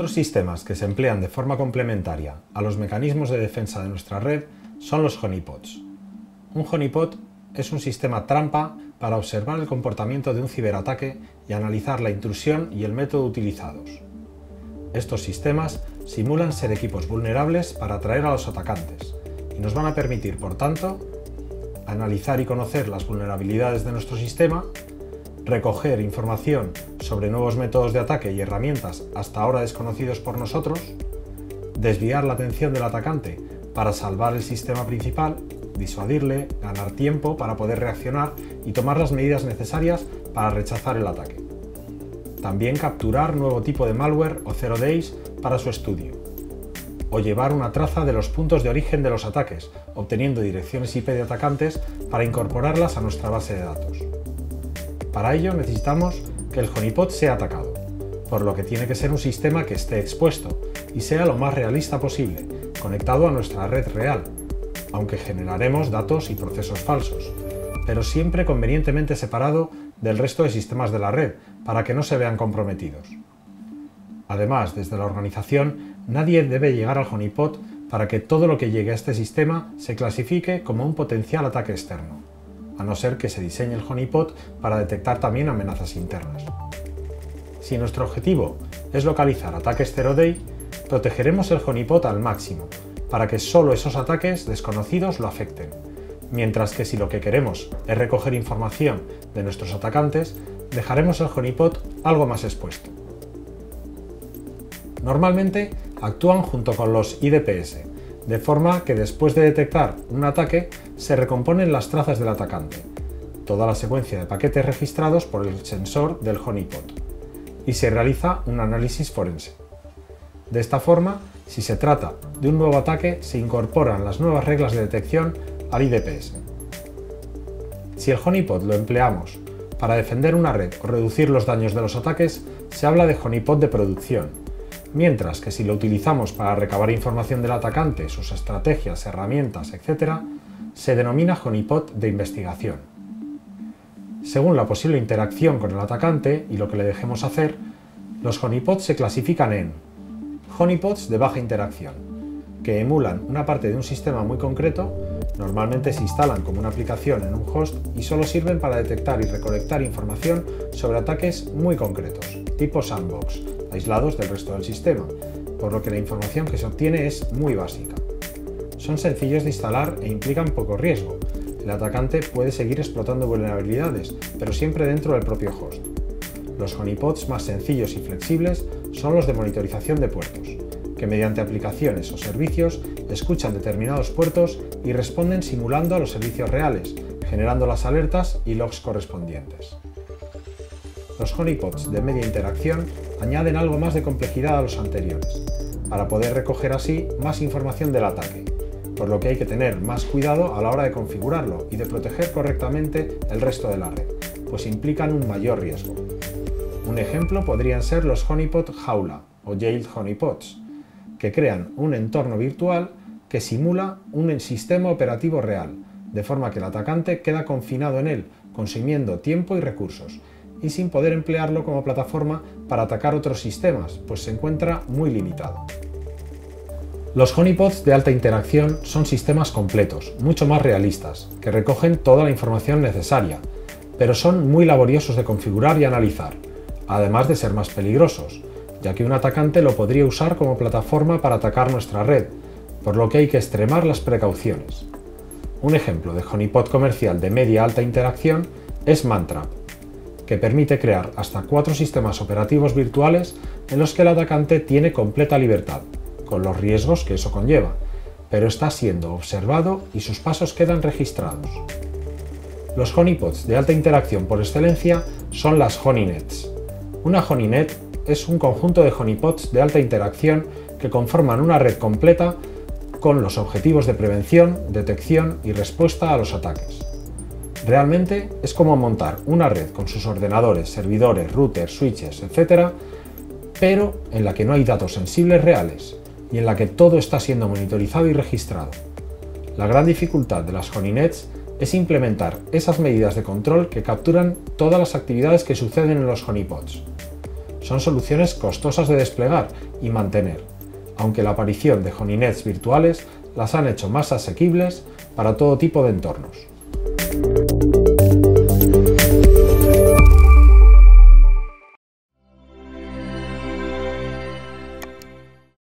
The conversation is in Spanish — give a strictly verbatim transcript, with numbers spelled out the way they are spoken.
Otros sistemas que se emplean de forma complementaria a los mecanismos de defensa de nuestra red son los honeypots. Un honeypot es un sistema trampa para observar el comportamiento de un ciberataque y analizar la intrusión y el método utilizados. Estos sistemas simulan ser equipos vulnerables para atraer a los atacantes y nos van a permitir, por tanto, analizar y conocer las vulnerabilidades de nuestro sistema, recoger información sobre nuevos métodos de ataque y herramientas hasta ahora desconocidos por nosotros, desviar la atención del atacante para salvar el sistema principal, disuadirle, ganar tiempo para poder reaccionar y tomar las medidas necesarias para rechazar el ataque. También capturar nuevo tipo de malware o zero days para su estudio, o llevar una traza de los puntos de origen de los ataques, obteniendo direcciones I P de atacantes para incorporarlas a nuestra base de datos. Para ello necesitamos que el honeypot sea atacado, por lo que tiene que ser un sistema que esté expuesto y sea lo más realista posible, conectado a nuestra red real, aunque generaremos datos y procesos falsos, pero siempre convenientemente separado del resto de sistemas de la red para que no se vean comprometidos. Además, desde la organización, nadie debe llegar al honeypot para que todo lo que llegue a este sistema se clasifique como un potencial ataque externo, a no ser que se diseñe el honeypot para detectar también amenazas internas. Si nuestro objetivo es localizar ataques zero day, protegeremos el honeypot al máximo, para que solo esos ataques desconocidos lo afecten, mientras que si lo que queremos es recoger información de nuestros atacantes, dejaremos el honeypot algo más expuesto. Normalmente actúan junto con los I D P S, de forma que después de detectar un ataque se recomponen las trazas del atacante, toda la secuencia de paquetes registrados por el sensor del honeypot, y se realiza un análisis forense. De esta forma, si se trata de un nuevo ataque, se incorporan las nuevas reglas de detección al I D P S. Si el honeypot lo empleamos para defender una red o reducir los daños de los ataques, se habla de honeypot de producción, mientras que si lo utilizamos para recabar información del atacante, sus estrategias, herramientas, etcétera, se denomina honeypot de investigación. Según la posible interacción con el atacante y lo que le dejemos hacer, los honeypots se clasifican en honeypots de baja interacción, que emulan una parte de un sistema muy concreto, normalmente se instalan como una aplicación en un host y solo sirven para detectar y recolectar información sobre ataques muy concretos, tipo sandbox, aislados del resto del sistema, por lo que la información que se obtiene es muy básica. Son sencillos de instalar e implican poco riesgo. El atacante puede seguir explotando vulnerabilidades, pero siempre dentro del propio host. Los honeypots más sencillos y flexibles son los de monitorización de puertos, que mediante aplicaciones o servicios escuchan determinados puertos y responden simulando a los servicios reales, generando las alertas y logs correspondientes. Los honeypots de media interacción añaden algo más de complejidad a los anteriores, para poder recoger así más información del ataque, por lo que hay que tener más cuidado a la hora de configurarlo y de proteger correctamente el resto de la red, pues implican un mayor riesgo. Un ejemplo podrían ser los honeypot jaula o jailed honeypots, que crean un entorno virtual que simula un sistema operativo real, de forma que el atacante queda confinado en él, consumiendo tiempo y recursos, y sin poder emplearlo como plataforma para atacar otros sistemas, pues se encuentra muy limitado. Los honeypots de alta interacción son sistemas completos, mucho más realistas, que recogen toda la información necesaria, pero son muy laboriosos de configurar y analizar, además de ser más peligrosos, ya que un atacante lo podría usar como plataforma para atacar nuestra red, por lo que hay que extremar las precauciones. Un ejemplo de honeypot comercial de media alta interacción es Mantrap, que permite crear hasta cuatro sistemas operativos virtuales en los que el atacante tiene completa libertad, con los riesgos que eso conlleva, pero está siendo observado y sus pasos quedan registrados. Los honeypots de alta interacción por excelencia son las honeynets. Una honeynet es un conjunto de honeypots de alta interacción que conforman una red completa con los objetivos de prevención, detección y respuesta a los ataques. Realmente es como montar una red con sus ordenadores, servidores, routers, switches, etcétera, pero en la que no hay datos sensibles reales y en la que todo está siendo monitorizado y registrado. La gran dificultad de las honeynets es implementar esas medidas de control que capturan todas las actividades que suceden en los honeypots. son soluciones costosas de desplegar y mantener, aunque la aparición de Honeynets virtuales las han hecho más asequibles para todo tipo de entornos.